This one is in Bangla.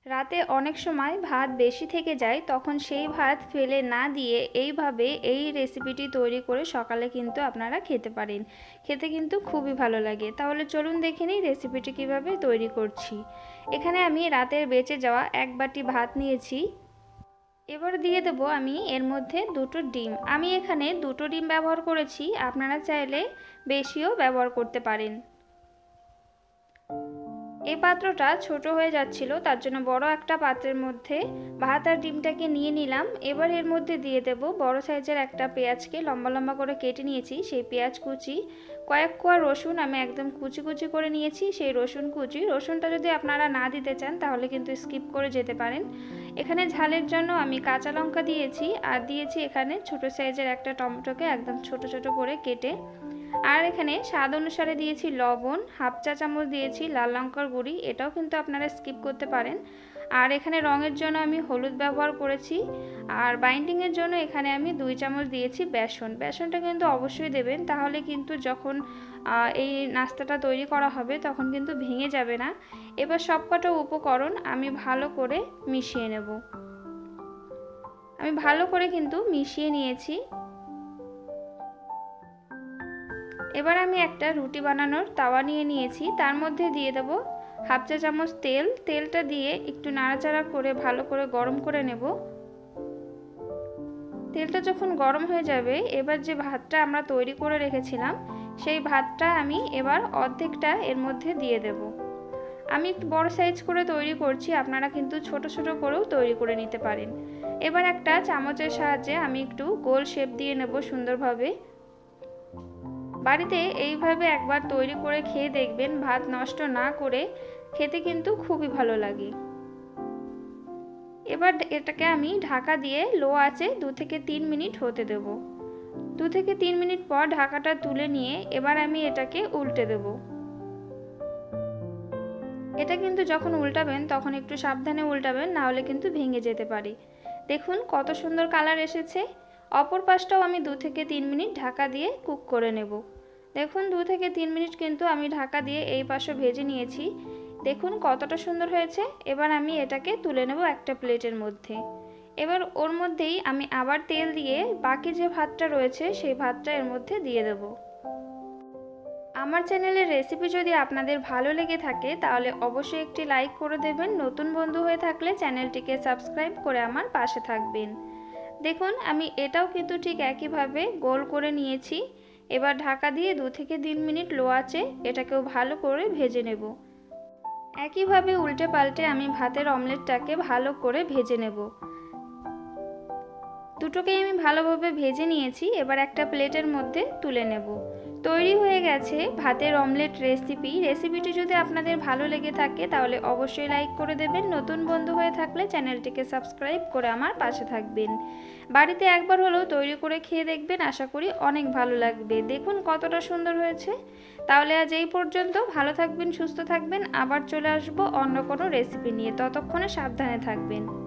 রাতে অনেক সময় ভাত বেশি থেকে যায়, তখন সেই ভাত ফেলে না দিয়ে এইভাবে এই রেসিপিটি তৈরি করে সকালে কিন্তু আপনারা খেতে পারেন। খেতে কিন্তু খুবই ভালো লাগে। তাহলে চলুন দেখে নিই রেসিপিটি কিভাবে তৈরি করছি। এখানে আমি রাতের বেঁচে যাওয়া 1 বাটি ভাত নিয়েছি। এবার দিয়ে দেব আমি এর মধ্যে 2টো ডিম। আমি এখানে 2টো ডিম ব্যবহার করেছি, আপনারা চাইলে বেশিও ব্যবহার করতে পারেন। এই পাত্রটা ছোট হয়ে যাচ্ছিল, তার জন্য বড় একটা পাত্রের মধ্যে ভাত আর ডিমটাকে নিয়ে নিলাম। এবার এর মধ্যে দিয়ে দেব বড় সাইজের একটা পেঁয়াজকে লম্বা লম্বা করে কেটে নিয়েছি, সেই পেঁয়াজ কুচি, কয়েক কোয়া রসুন আমি একদম কুচি কুচি করে নিয়েছি, সেই রসুন কুচি। রসুনটা যদি আপনারা না দিতে চান তাহলে কিন্তু স্কিপ করে যেতে পারেন। এখানে ঝালের জন্য আমি কাঁচা লঙ্কা দিয়েছি, আর দিয়েছি এখানে ছোট সাইজের একটা টমেটোকে একদম ছোট ছোট করে কেটে। আর এখানে স্বাদ অনুসারে দিয়েছি লবণ, হাফ চা চামচ দিয়েছি লাল লঙ্কার গুঁড়ি, এটাও কিন্তু আপনারা স্কিপ করতে পারেন। আর এখানে রঙের জন্য আমি হলুদ ব্যবহার করেছি। আর বাইন্ডিংয়ের জন্য এখানে আমি 2 চামচ দিয়েছি বেসন। বেসনটা কিন্তু অবশ্যই দেবেন, তাহলে কিন্তু যখন এই নাস্তাটা তৈরি করা হবে তখন কিন্তু ভেঙে যাবে না। এবার সবকটা উপকরণ আমি ভালো করে মিশিয়ে নেব। আমি ভালো করে কিন্তু মিশিয়ে নিয়েছি। এবার আমি একটা রুটি বানানোর তাওয়া নিয়ে নিয়েছি, তার মধ্যে দিয়ে দেব হাফ চা চামচ তেল। তেলটা দিয়ে একটু নাড়াচাড়া করে ভালো করে গরম করে নেব। তেলটা যখন গরম হয়ে যাবে, এবার যে ভাতটা আমরা তৈরি করে রেখেছিলাম সেই ভাতটা আমি এবার অর্ধেকটা এর মধ্যে দিয়ে দেব। আমি একটু বড় সাইজ করে তৈরি করছি, আপনারা কিন্তু ছোট ছোট করেও তৈরি করে নিতে পারেন। এবার একটা চামচের সাহায্যে আমি একটু গোল শেপ দিয়ে নেব সুন্দরভাবে। বাড়িতে এইভাবে একবার তৈরি করে খেয়ে দেখবেন, ভাত নষ্ট না করে খেতে কিন্তু খুবই ভালো লাগে। এবার এটাকে আমি ঢাকা দিয়ে লো আঁচে 2 থেকে 3 মিনিট হতে দেব। 2 থেকে 3 মিনিট পর ঢাকাটা তুলে নিয়ে এবার আমি এটাকে উল্টে দেব। এটা কিন্তু যখন উল্টাবেন তখন একটু সাবধানে উল্টাবেন, না হলে কিন্তু ভেঙে যেতে পারে। দেখুন কত সুন্দর কালার এসেছে। অপর পাশটাও আমি 2 থেকে 3 মিনিট ঢাকা দিয়ে কুক করে নেব। দেখুন 2 থেকে 3 মিনিট কিন্তু আমি ঢাকা দিয়ে এই পাশে ভেজে নিয়েছি। দেখুন কতটা সুন্দর হয়েছে। এবার আমি এটাকে তুলে নেব একটা প্লেটের মধ্যে। এবার ওর মধ্যেই আমি আবার তেল দিয়ে বাকি যে ভাতটা রয়েছে সেই ভাতটা এর মধ্যে দিয়ে দেব। আমার চ্যানেলের রেসিপি যদি আপনাদের ভালো লেগে থাকে তাহলে অবশ্যই একটি লাইক করে দেবেন। নতুন বন্ধু হয়ে থাকলে চ্যানেলটিকে সাবস্ক্রাইব করে আমার পাশে থাকবেন। দেখুন আমি এটাও কিন্তু ঠিক একইভাবে গোল করে নিয়েছি। এবার ঢাকা দিয়ে 2 থেকে 3 মিনিট লো আঁচে এটাকেও ভালো করে ভেজে নেব। একইভাবে উল্টে পাল্টে আমি ভাতের অমলেটটাকে ভালো করে ভেজে নেব। দুটোকেই আমি ভালোভাবে ভেজে নিয়েছি। এবার একটা প্লেটের মধ্যে তুলে নেব। তৈরি হয়ে গেছে ভাতের অমলেট রেসিপি। রেসিপিটি যদি আপনাদের ভালো লেগে থাকে তাহলে অবশ্যই লাইক করে দেবেন। নতুন বন্ধু হয়ে থাকলে চ্যানেলটিকে সাবস্ক্রাইব করে আমার পাশে থাকবেন। বাড়িতে একবার হলেও তৈরি করে খেয়ে দেখবেন, আশা করি অনেক ভালো লাগবে। দেখুন কতটা সুন্দর হয়েছে। তাহলে আজ এই পর্যন্ত। ভালো থাকবেন, সুস্থ থাকবেন। আবার চলে আসবো অন্য কোনো রেসিপি নিয়ে। ততক্ষণে সাবধানে থাকবেন।